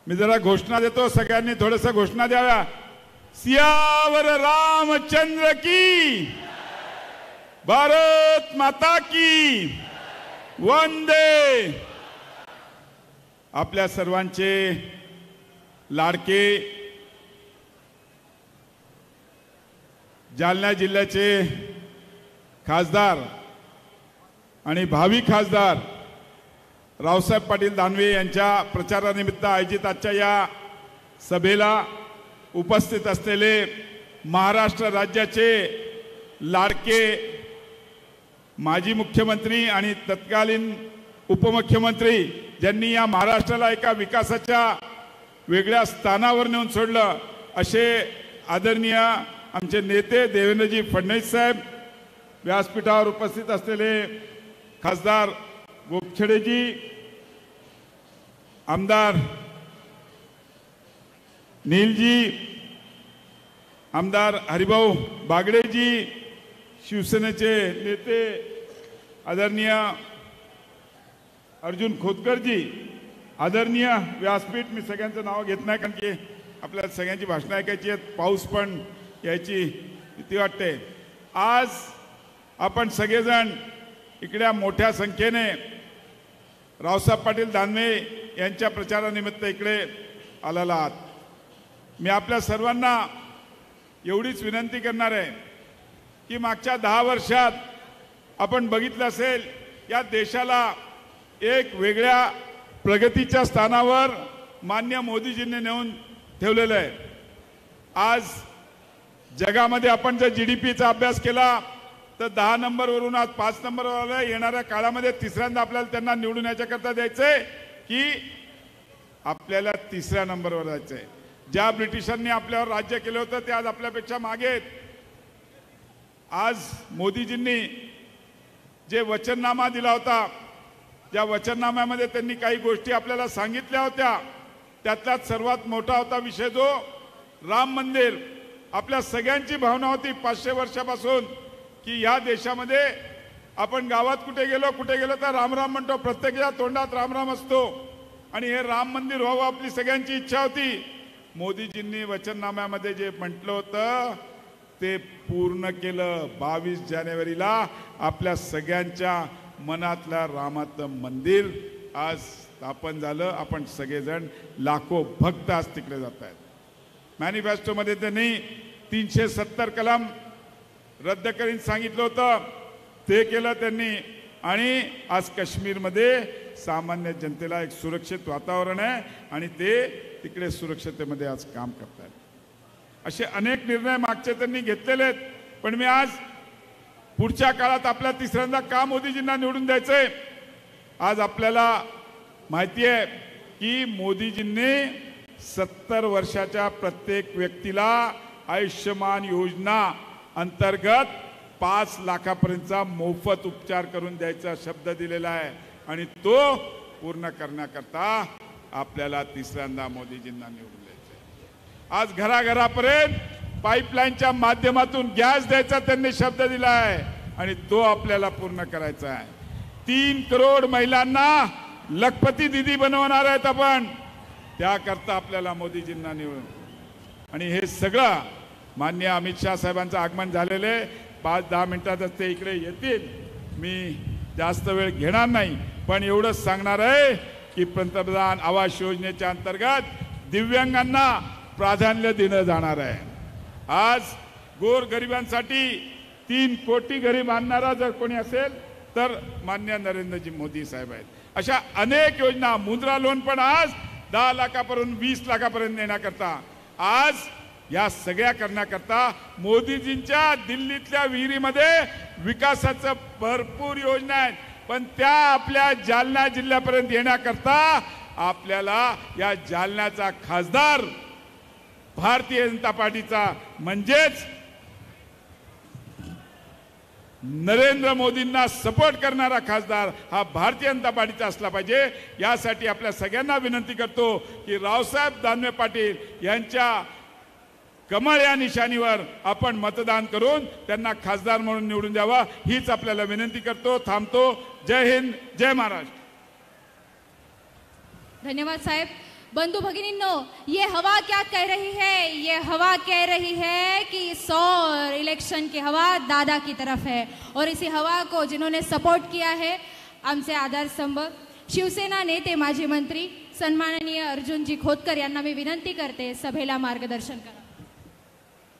मी जरा घोषणा देतो, सगळ्यांनी थोडंसं घोषणा द्याव्या। सियावर रामचंद्र की, भारत माता की, वंदे। आपल्या सर्वांचे लाडके जालना जिल्ह्याचे खासदार आणि भावी खासदार रावसाहेब पाटील दानवे यांच्या प्रचारानिमित्त आयोजित आजच्या या सभेला उपस्थित असलेले महाराष्ट्र राज्याचे लाडके माजी मुख्यमंत्री आणि तत्कालीन उपमुख्यमंत्री, ज्यांनी या महाराष्ट्राला एका विकासाच्या वेगळ्या स्थानावर नेऊन सोडलं, असे आदरणीय आमचे नेते देवेंद्रजी फडणवीस साहेब, व्यासपीठावर उपस्थित असलेले खासदार गोपछडेजी, आमदार नीलजी, आमदार हरिभाऊ बागडेजी, शिवसेनेचे नेते आदरणीय अर्जुन खोतकरजी, आदरणीय व्यासपीठ, मी सगळ्यांचं नाव घेत नाही कारण की आपल्याला सगळ्यांची भाषणं ऐकायची आहेत, पाऊस पण यायची भीती वाटते। आज आपण सगळेजण इकडे मोठ्या संख्येने रावसाहेब पाटील दानवे यांच्या प्रचारानिमित्त इकडे आलेला आहात। मी आपल्या सर्वांना एवढीच विनंती करणार आहे की मागच्या 10 वर्षात आपण बघितलं असेल, या देशाला एक वेगळ्या प्रगतीच्या स्थानावर माननीय मोदीजींनी नेऊन ठेवलेलं आहे। आज जगामध्ये आपण जर जीडीपीचा अभ्यास केला तर 10 नंबरवरून आज 5 नंबरवर आलं। येणाऱ्या काळामध्ये तिसऱ्यांदा आपल्याला त्यांना निवडून याच्याकरता द्यायचंय की आपल्याला 3ऱ्या नंबरवर जायचंय। ज्या ब्रिटिशांनी आपल्यावर राज्य केलं होतं ते आज आपल्यापेक्षा मागे आहेत। आज मोदीजींनी जे वचननामा दिला होता, ज्या वचननाम्यामध्ये त्यांनी काही गोष्टी आपल्याला सांगितल्या होत्या, त्यातलाच सर्वात मोठा होता विषय जो राम मंदिर। आपल्या सगळ्यांची भावना होती 500 वर्षापासून की या देशामध्ये आपण गावात कुठे गेलो तर राम राम म्हणतो, प्रत्येकाच्या तोंडात राम राम असतो आणि हे राम मंदिर व्हावं आपली सगळ्यांची इच्छा होती। मोदीजींनी वचननाम्यामध्ये जे म्हटलं होतं ते पूर्ण केलं। 22 जानेवारीला आपल्या सगळ्यांच्या मनातलं रामाचं मंदिर आज स्थापन झालं। आपण सगळेजण लाखो भक्त आज तिकडे जात आहेत। मॅनिफेस्टोमध्ये त्यांनी 370 कलम रद्द करीन सांगितलं होतं, ते केलं त्यांनी। आणि आज काश्मीरमध्ये सामान्य जनतेला एक सुरक्षित वातावरण आहे आणि ते तिकडे सुरक्षिततेमध्ये आज काम करतात। असे अनेक निर्णय मागचे त्यांनी घेतलेले आहेत, पण मी आज पुढच्या काळात आपल्या 3ऱ्यांदा का मोदीजींना निवडून द्यायचंय। आज आपल्याला माहिती आहे की मोदीजींनी 70 वर्षाच्या प्रत्येक व्यक्तीला आयुष्यमान योजना अंतर्गत 5 लाखापर्यंतचा मोफत उपचार करून द्यायचा शब्द दिलेला आहे आणि तो पूर्ण करण्याकरता आपल्याला 3ऱ्यांदा मोदीजींना निवडून द्यायचं। आज घराघरापर्यंत पाईपलाईनच्या माध्यमातून गॅस द्यायचा त्यांनी शब्द दिला आहे आणि तो आपल्याला पूर्ण करायचा आहे। 3 करोड महिलांना लखपती दीदी बनवणार आहेत आपण, त्याकरता आपल्याला मोदीजींना निवडून। आणि हे सगळं माननीय अमित शाह साहेबांचं आगमन झालेले 5-10 मिनिटातच ते इकडे येतील। मी जास्त वेळ घेणार नाही, पण एवढंच सांगणार आहे की पंतप्रधान आवास योजनेच्या अंतर्गत दिव्यांगांना प्राधान्य दिलं जाणार आहे। आज गोरगरिबांसाठी 3 कोटी घरे बांधणारा जर कोणी असेल तर माननीय नरेंद्रजी मोदी साहेब आहेत। अशा अनेक योजना, मुद्रा लोन पण आज 10 लाखापर्यंत 20 लाखापर्यंत नेण्याकरता, आज या सगळ्या करण्याकरता मोदीजींच्या दिल्लीतल्या विहिरीमध्ये विकासाचं भरपूर योजना आहेत, पण त्या आपल्या जालना जिल्ह्यापर्यंत येण्याकरता आपल्याला या जालन्याचा खासदार भारतीय जनता पार्टीचा म्हणजेच नरेंद्र मोदींना सपोर्ट करणारा खासदार हा भारतीय जनता पार्टीचा असला पाहिजे। यासाठी आपल्या सगळ्यांना विनंती करतो की रावसाहेब दानवे पाटील यांच्या कमळ या निशाणीवर आपण मतदान करून त्यांना खासदार म्हणून निवडून द्यावा, हीच आपल्याला विनंती करतो। थांबतो। जय हिंद, जय महाराष्ट्र। धन्यवाद साहेब। बंधु भगिनींनो, ये हवा क्या कह रही है? ये हवा कह रही है कि इस और इलेक्शन की हवा दादा की तरफ है और इसी हवा को जिन्होंने सपोर्ट किया है आमचे आधारस्तंभ शिवसेना नेते माजी मंत्री सन्माननीय अर्जुनजी खोतकर यांना मी विनंती करते सभेला मार्गदर्शन करा.